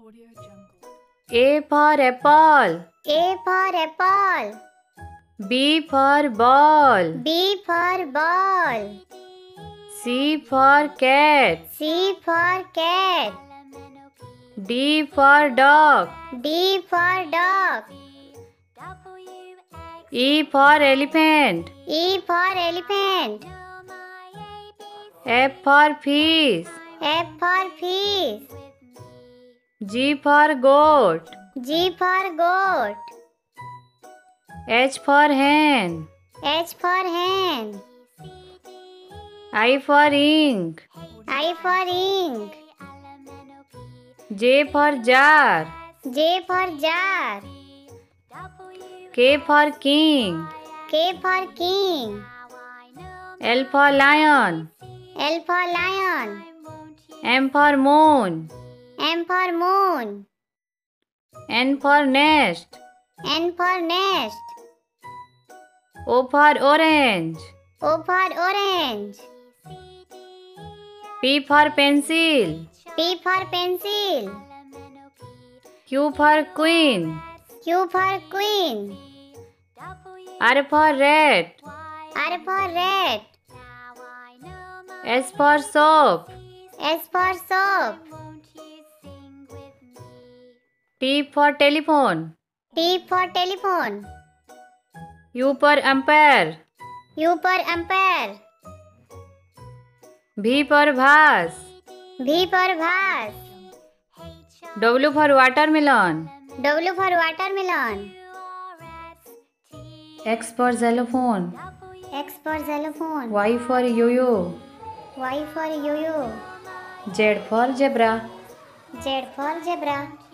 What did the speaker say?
A for apple. A for apple. B for ball. B for ball. C for cat. C for cat. D for dog. D for dog. E for elephant. E for elephant. F for fish. F for fish. G for goat. G for goat. H for hen. H for hen. I for ink. I for ink. J for jar. J for jar. K for king. K for king. L for lion. L for lion. M for moon. M for moon. N for nest. N for nest. O for orange. O for orange. P for pencil. P for pencil. Q for queen. Q for queen. R for rat. R for rat. S for soap. S for soap. T for telephone. T for telephone. U for umpire. U for umpire. V for vase. V for vase. W for watermelon. W for watermelon. X for xylophone. X for xylophone. Y for yo-yo. Y for yo-yo. Z for zebra. Z for zebra.